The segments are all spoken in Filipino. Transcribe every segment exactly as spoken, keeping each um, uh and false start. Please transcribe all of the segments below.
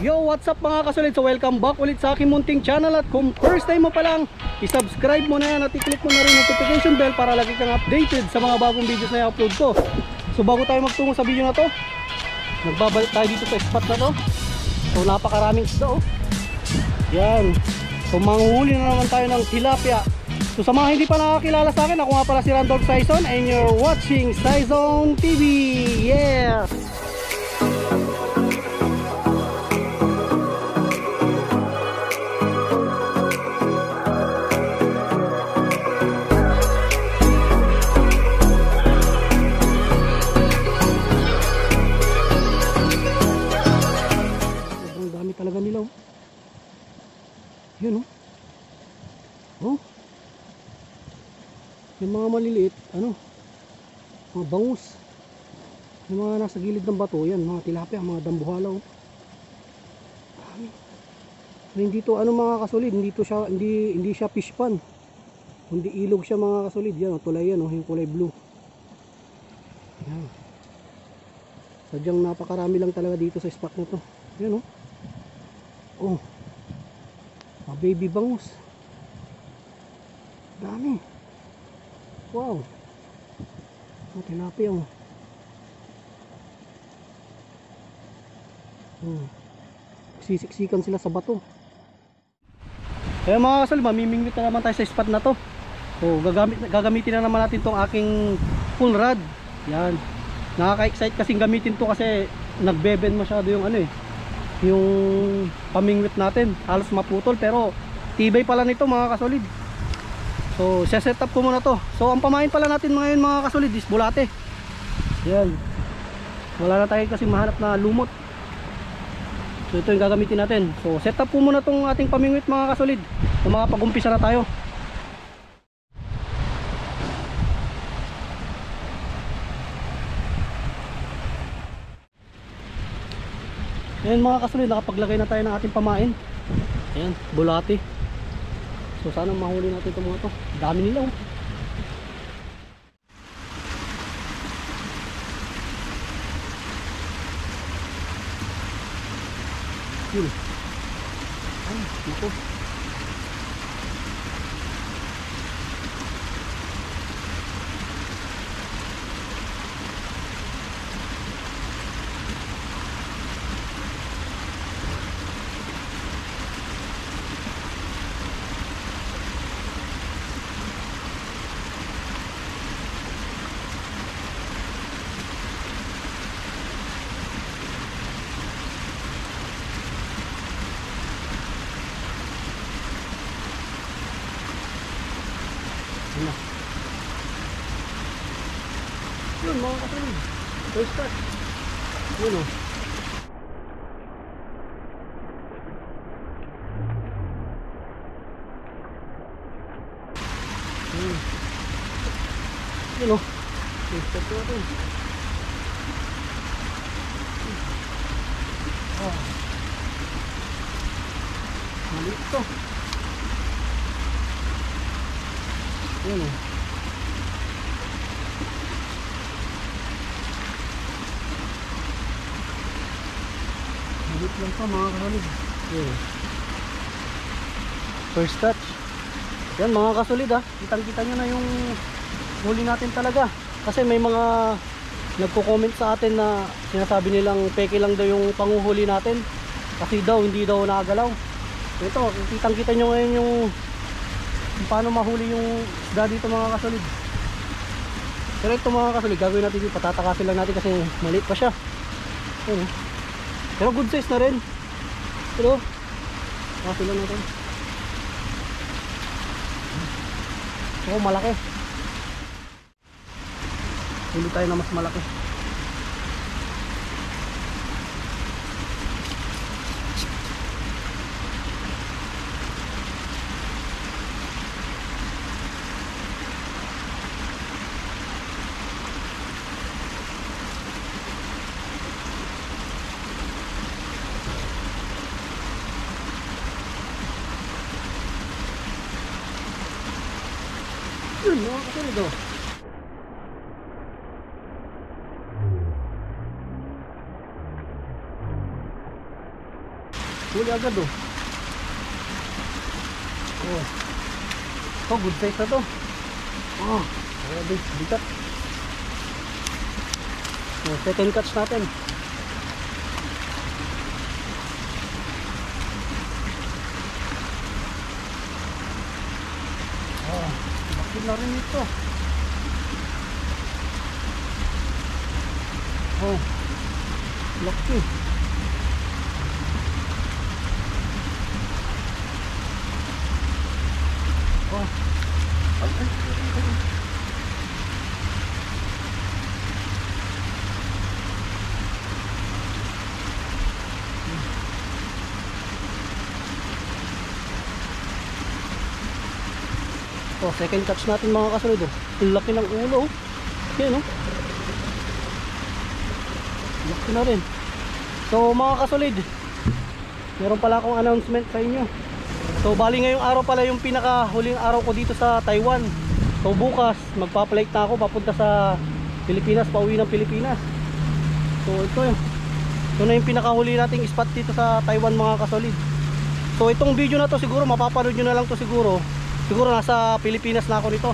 Yo, what's up mga kasolid? So welcome back ulit sa aking munting channel. At kung first time mo pa lang, i-subscribe mo na yan at i-click mo na rin notification bell para lagi kang updated sa mga bagong videos na i-upload ko. So bago tayo magtungo sa video na to, nagbabalik tayo dito sa spot na to. So napakaraming isda oh. Yan. So manghuli na naman tayo ng tilapia. So sa mga hindi pa nakakilala sa akin, ako nga pala si Randolph Saizon and you're watching Saizon T V. Yeah! Talaga nila oh. Yun oh. Oh. Yung mga maliliit, ano? Mga bangus. Yung mga nasa gilid ng bato, yan, mga tilapia, mga dambuhala oh. Hindi to ano mga kasolid, hindi to siya hindi hindi siya fish pan. Kundi ilog siya mga kasolid, yan oh, tulay yan oh, yung kulay blue. Yan. Sadyang napakarami lang talaga dito sa spot na to. Yan oh. Oh, mga baby bangus. Dami. Wow. Mga tilapia oh. Hmm. Sisiksikan sila sa bato. Kaya mga kasal, mamimingwit na naman tayo sa spot na to. So gagamit, gagamitin na naman natin tong aking full rod. Yan. Nakaka-excite kasing gamitin to kasi nagbeben masyado yung ano eh, yung pamingwit natin, halos maputol, pero tibay pala nito mga kasolid. So set up ko muna to. So ang pamain pala natin ngayon mga kasolid is bulate. Yan. Wala na tayo kasi mahanap na lumot. So ito yung gagamitin natin. So set up ko muna tong ating pamingwit mga kasolid. So mga pag-umpisa na tayo. Ayan mga kasolid, nakapaglagay na tayo ng ating pamain. Ayan, bulati. So sana mahuli natin itong mga to. Dami nila oh. Yun. Ay, naku. Yun mga kasolid, first touch. Yun o. Yun. Yun o. First touch natin. Oh. Maliit to. Yun o. Maliit lang pa mga kasolid. Yeah. First touch. Yan mga kasolid ha, kitang kita nyo na yung huli natin talaga. Kasi may mga nagko-comment sa atin na sinasabi nilang peke lang daw yung panguhuli natin, kasi daw hindi daw nakagalaw. Ito, kitang kita nyo ngayon yung kung paano mahuli yung isda dito mga kasolid. Pero ito mga kasolid, gagawin natin dito, patatakasin lang natin kasi maliit pa siya. Ayun, pero good size na rin. Pero takasin lang natin. Oo, malaki. Huli tayo na mas malaki. Yun, mga kasolid oh. Huli agad oh. Oh. Oh, good size na to. Oh, grabe, bigat. Oh, second catch natin. Oh, laki na rin ito. Oh, laki. Oh, ay, ay, ay, ay. Oh, second catch natin mga kasunod oh. Laki ng ulo oh. Yan oh. Laki na rin. So mga kasolid, meron pala akong announcement sa inyo. So bali ngayong araw pala yung pinaka huling araw ko dito sa Taiwan. So bukas magpa-flight na ako papunta sa Pilipinas, pauwi ng Pilipinas. So ito yun. Ito na yung pinakahuli nating spot dito sa Taiwan mga kasolid. So itong video na to siguro mapapanood nyo na lang to siguro. Siguro nasa Pilipinas na ako nito.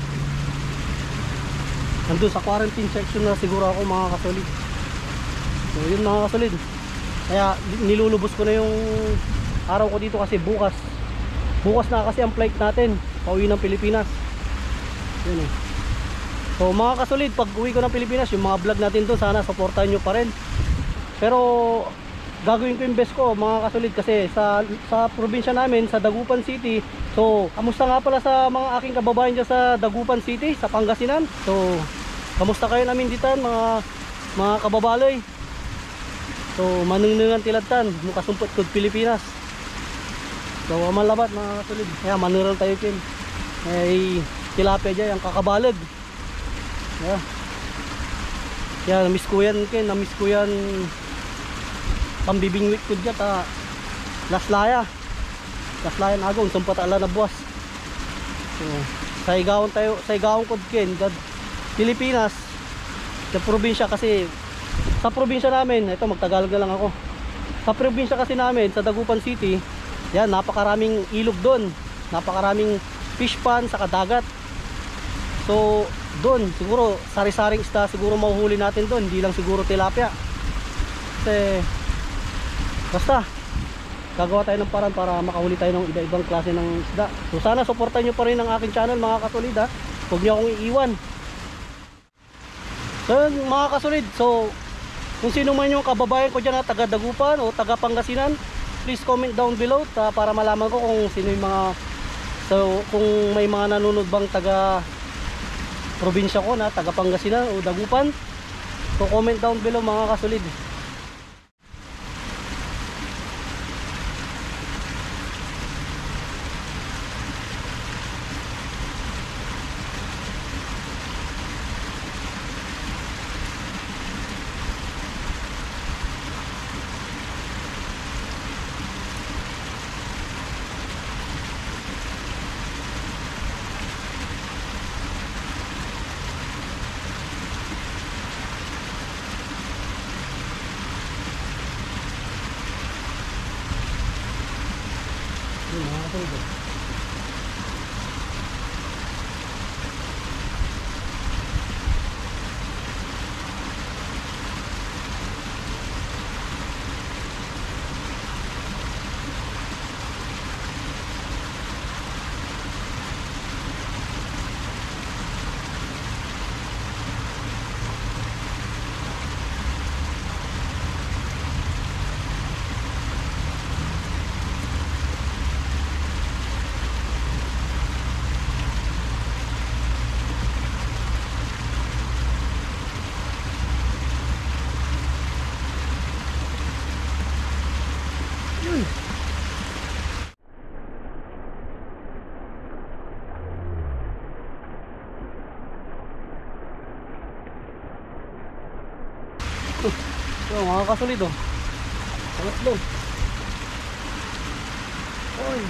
Nandun sa quarantine section na siguro ako mga kasolid. So yun mga kasolid. Kaya nilulubos ko na yung araw ko dito kasi bukas. Bukas na kasi ang flight natin pauwi ng Pilipinas. Yun eh. So mga kasolid, pag uwi ko ng Pilipinas, yung mga vlog natin doon sana supportahan nyo pa rin. Pero gagawin ko yung best ko mga kasolid kasi sa, sa probinsya namin, sa Dagupan City. So kamusta nga pala sa mga aking kababayan dyan sa Dagupan City, sa Pangasinan. So kamusta kayo namin dito mga, mga kababaloy. So manunungan tilatan, mukasumpot kod Pilipinas. So malabat mga kasolid. Kaya manural tayo kin. Ay tilapia dyan, ang kakabalag. Yeah. Kaya namiss ko yan kin, namiss ko yan. Pambibingwit ko dyan ta laslaya laslayan agong sumpat ala na buwas. So, sa igawon tayo, sa igawon ko ken dad Pilipinas sa probinsya kasi sa probinsya namin, ito magtagalog na lang ako. Sa probinsya kasi namin sa Dagupan City, yan napakaraming ilog doon, napakaraming fish pond sa dagat. So doon siguro sari-saring isda siguro mahuhuli natin doon, hindi lang siguro tilapia. Kasi basta gagawa tayo ng paraan para makahuli tayo ng iba-ibang klase ng isda. So sana supportan nyo pa rin ang aking channel mga kasolid ha. Huwag nyo akong iiwan. So yun, mga kasolid, so kung sino man yung kababayan ko dyan na taga Dagupan o taga Pangasinan, please comment down below ta, para malaman ko kung sino yung mga, so kung may mga nanonood bang taga probinsya ko na taga Pangasinan o Dagupan. So comment down below mga kasolid. So mga kasolid oh, sangat doon. Oy,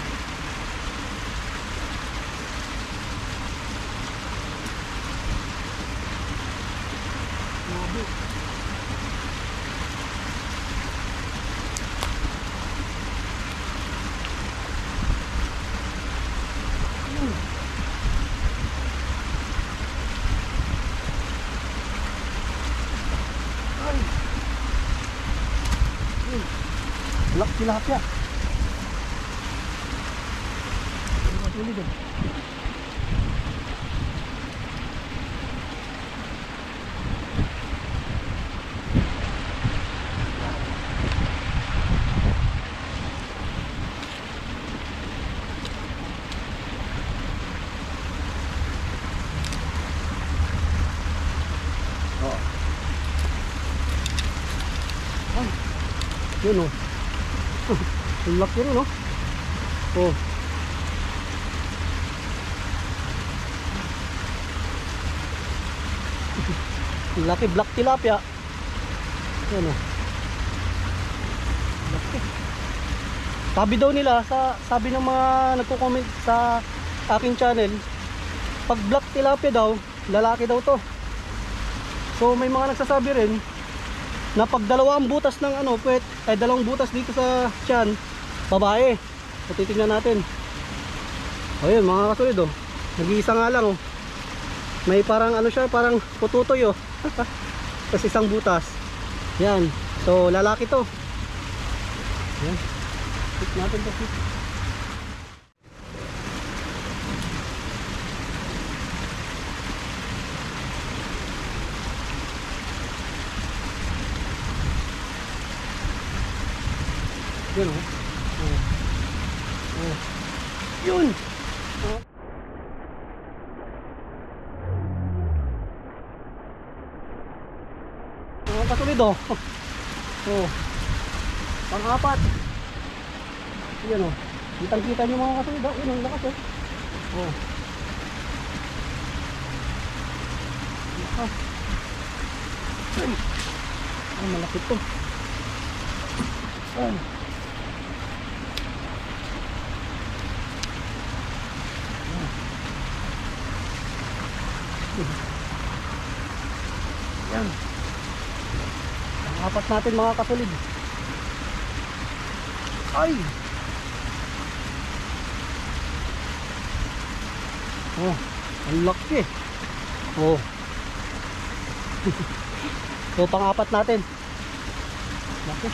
Black tilapia. Matuloy din. Yun oh. Ang laki rin oh. Oh. Ang laki, black tilapia. Yan oh. Laki. Sabi daw nila, sa, sabi ng mga nagko-comment sa aking channel, pag black tilapia daw, lalaki daw to. So may mga nagsasabi rin na pag dalawang butas ng ano, puwet, ay dalawang butas dito sa tiyan, babae. So titingnan natin. O yun mga kasulid oh, nag-iisa nga lang oh. May parang ano siya, parang pututoy oh. Tapos isang butas. Yan, so lalaki to. Yan, tik natin to. Yun oh. Oh. Oh. Yun. Oh. Oh, kasulid oh. Oh. Pang-apat. Yan oh. Kitang-kita niyo mga kasulid oh. Yun ang lakas oh. Oh. Lakas. Ay. Ay, malapit to. Ay. Yan. Ang apat natin mga kasulid. Ay. Oh, ang laki. Oh. So pang-apat natin. Laki.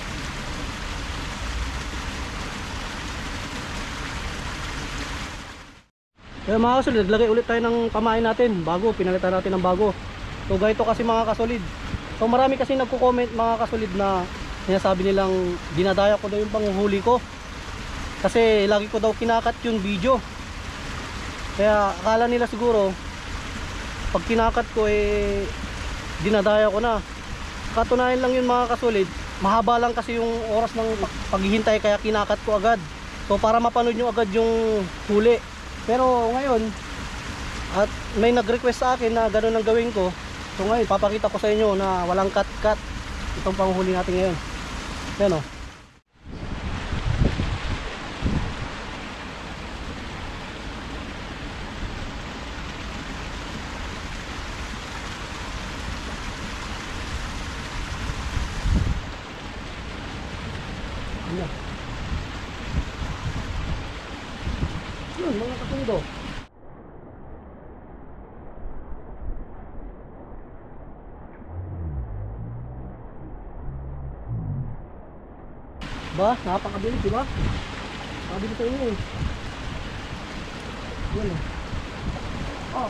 Kaya mga kasulid, naglagay ulit tayo ng pamain natin. Bago, pinalitan natin ng bago. So ganito kasi mga kasulid. So marami kasi nagko-comment mga kasulid na sinasabi nilang dinadaya ko daw yung panguhuli ko. Kasi lagi ko daw kinakat yung video. Kaya akala nila siguro pag kinakat ko eh dinadaya ko na. Katunayan lang yun mga kasulid. Mahaba lang kasi yung oras ng paghihintay kaya kinakat ko agad. So para mapanood nyo agad yung huli. Pero ngayon at may nag-request sa akin na gano'n ang gawin ko. So ngayon papakita ko sa inyo na walang cut-cut itong panghuli natin ngayon. Yan o. Yan. Yun mga kasundo. Ba, napakabilis, di ba? Sabi ko sa inyo eh. Yan eh. Oh.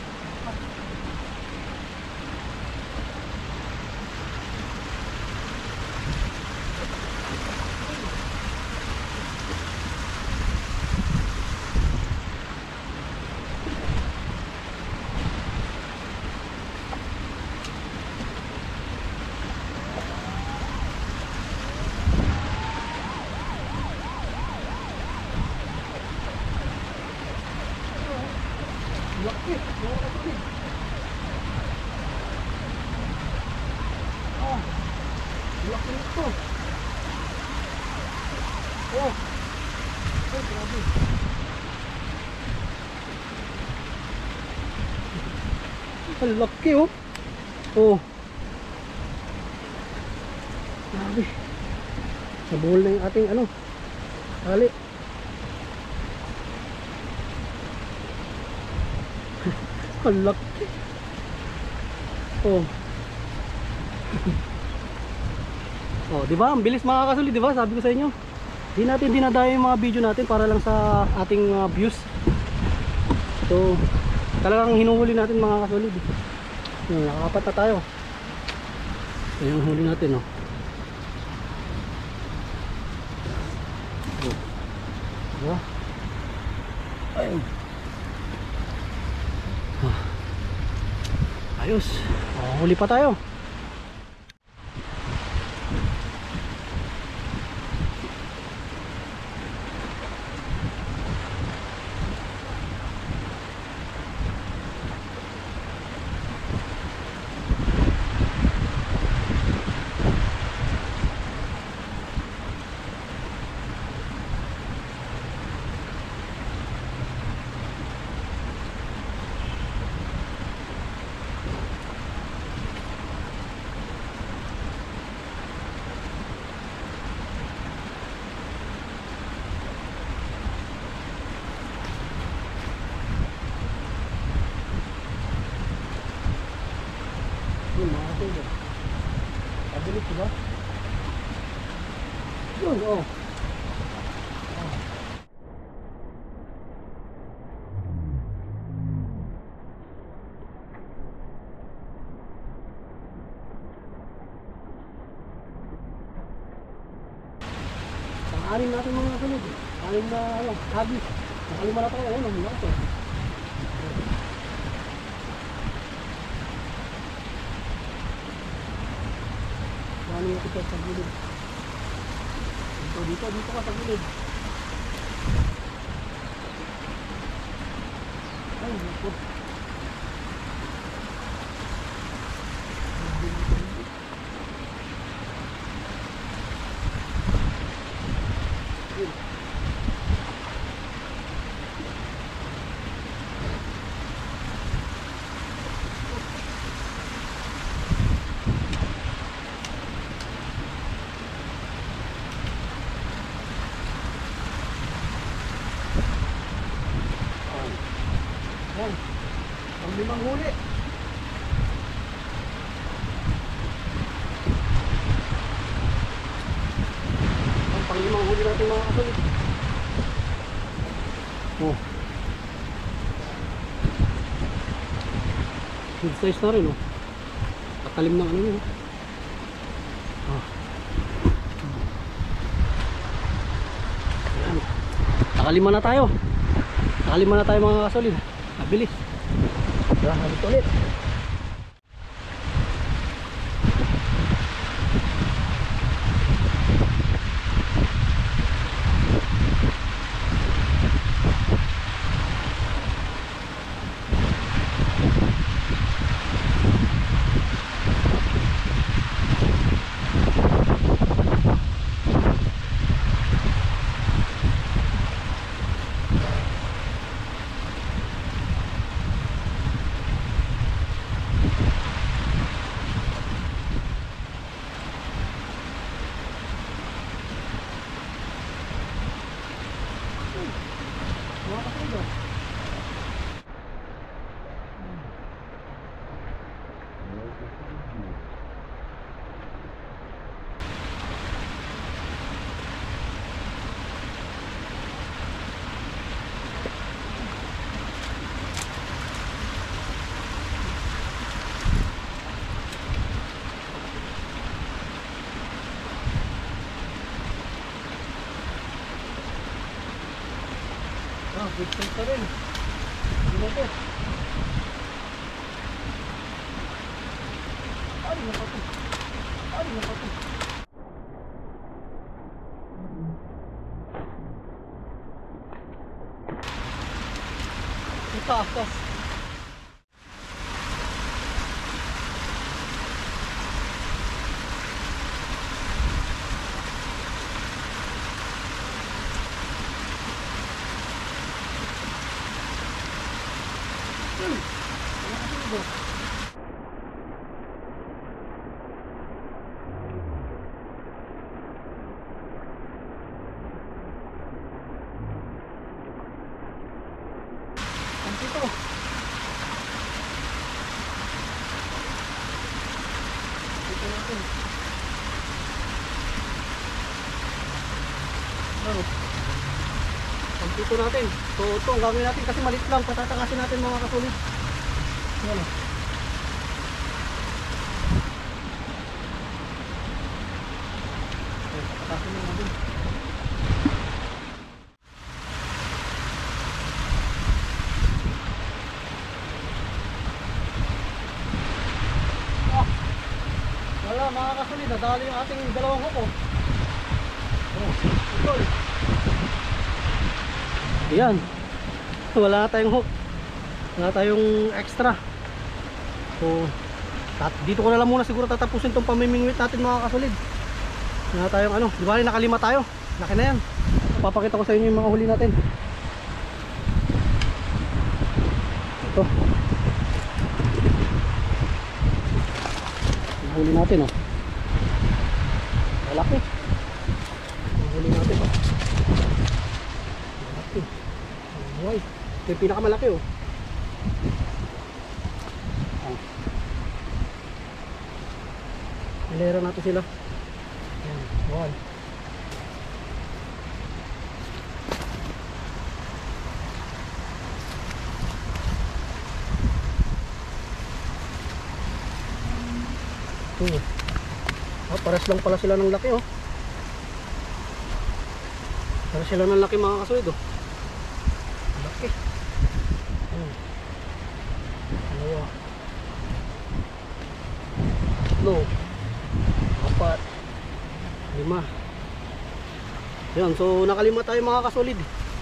Laki, mga kapatid. Ah, laki nito. Oh, ay grabe. Ang laki oh. Oh, grabe. Nabuhol na yung ating ano, tali. Ang laki. Oh. Oh, di ba? Ang bilis mga kasolid, di ba? Sabi ko sa inyo. Di natin dinadayo yung mga video natin para lang sa ating uh, views. So, talagang hinuhuli natin mga kasolid. Yun, nakakapat na tayo. Ito yung huli natin, oh. Oh. Diba? Ayun. Ah. Ayos. Oh, huli pa tayo. Yun mga kasolid. Pabilis, diba? Yun, oh. Anim natin mga kasolid. Anim na, ano, hagis. Nakalima na tayo. Ayun, ang mga ito. Anim na kita sa gilid. Dito, dito, dito ka sa gilid. Ay, dito. Yan. Ang limang huli. Ang panglimang huli natin mga kasolid. Oh. Good size na rin, oh. Katalim ng ano yun. Oh. Yan. Nakalima na tayo. Nakalima na tayo mga kasolid. Bilis. Tara, habit ulit. Ah, good size pa rin. Hindi na ito. Ay, napati. Ay, napati. Ito, akas. Dito. Dito natin. dito natin. So ito ang gagawin natin kasi maliit lang, patatakasin natin mga kasolid. Yan. Patakasin lang natin. Ah, wala mga kasolid, nadali yung ating dalawang hook oh. Oh, ito. Ayan. Wala na tayong hook. Wala tayong extra. So, tat dito ko na lang muna siguro tatapusin tong pamimingwit natin mga kasolid. Wala tayong ano, di ba nakalima tayo? Laki na yan. Papakita ko sa inyo yung mga huli natin. Ito. Yung huli natin oh. Malaki. Yung huli natin oh. Malaki. Ay, ito yung pinakamalaki oh. Nilera natin sila. Ayan, one. Two. Ah, pares lang pala sila ng laki oh. Pares sila ng laki mga kasolid oh. Laki. Ayan. Dalawa. Tatlo. Apat. Lima. Ayan, so nakalima tayo mga kasolid.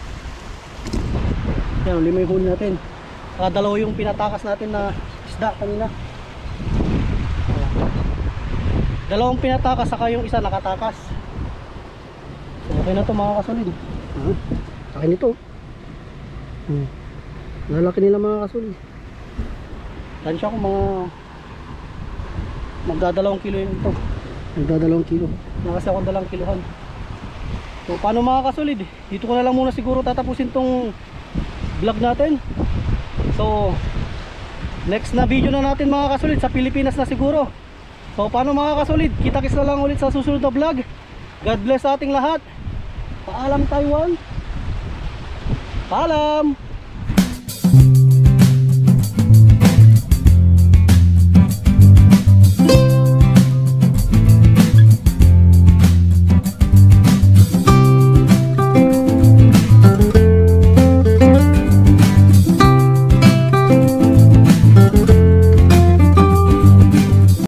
Ayan, lima yung huli natin. Saka dalawa yung pinatakas natin na isda kanina. Ayan. Dalawang pinatakas saka yung isa nakatakas. So okay na to mga kasolid. Ah, akin ito. Hmm. Lalaki nila mga kasolid. Tansya ko mga magdadalawang kilo yun ito. Magdadalawang kilo. Nakasi ako dalawang kilohan. So paano mga kasolid? Dito ko na lang muna siguro tatapusin tong vlog natin. So next na video na natin mga kasolid, sa Pilipinas na siguro. So paano mga kasolid? Kita-kits na lang ulit sa susunod na vlog. God bless sa ating lahat. Paalam Taiwan. Paalam.